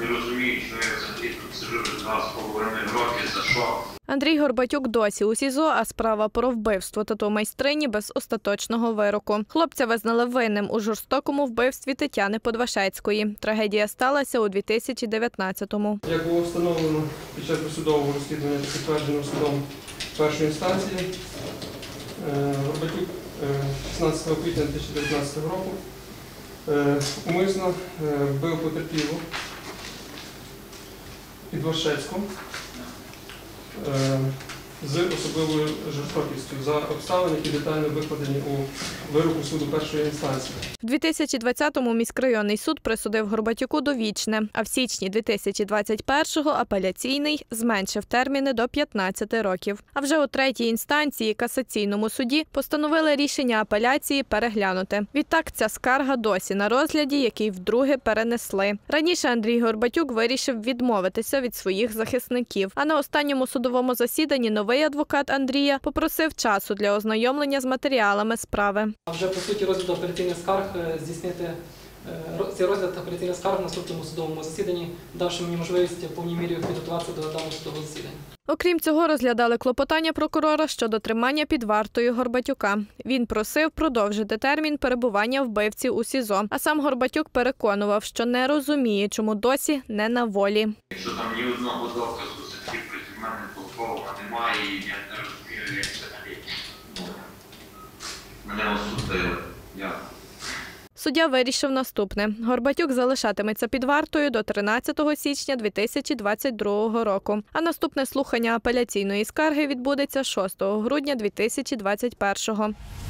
розуміють, що я взагалі тут сиджу вже 2,5 роки, за що. Андрій Горбатюк досі у СІЗО, а справа про вбивство тату-майстрині без остаточного вироку. Хлопця визнали винним у жорстокому вбивстві Тетяни Подвашецької. Трагедія сталася у 2019-му. Як було встановлено під час досудового розслідування та підтверджено судом першої інстанції, Горбатюк 16 квітня 2019 року умисно вбив потерпілу Підвашецьку з особливою жорстокістю за обставини, які детально викладені у вироку суду першої інстанції. В 2020-му міськрайонний суд присудив Горбатюку довічне, а в січні 2021-го апеляційний зменшив терміни до 15 років. А вже у третій інстанції касаційному суді постановили рішення апеляції переглянути. Відтак ця скарга досі на розгляді, який вдруге перенесли. Раніше Андрій Горбатюк вирішив відмовитися від своїх захисників, а на останньому судовому засіданні новий адвокат Андрія попросив часу для ознайомлення з матеріалами справи. Вже по суті розгляду апеляційних скарг здійснити цей розгляд апеляційних скарг на наступному судовому засіданні, давши мені можливість в повній мірі підготуватися до даного судового засідання. Окрім цього, розглядали клопотання прокурора щодо тримання під вартою Горбатюка. Він просив продовжити термін перебування вбивці у СІЗО. А сам Горбатюк переконував, що не розуміє, чому досі не на волі. Якщо там ні одного доказу все-таки проти мене повторного немає, і я не розумію, як взагалі мене осудили. Суддя вирішив наступне. Горбатюк залишатиметься під вартою до 13 січня 2022 року. А наступне слухання апеляційної скарги відбудеться 6 грудня 2021.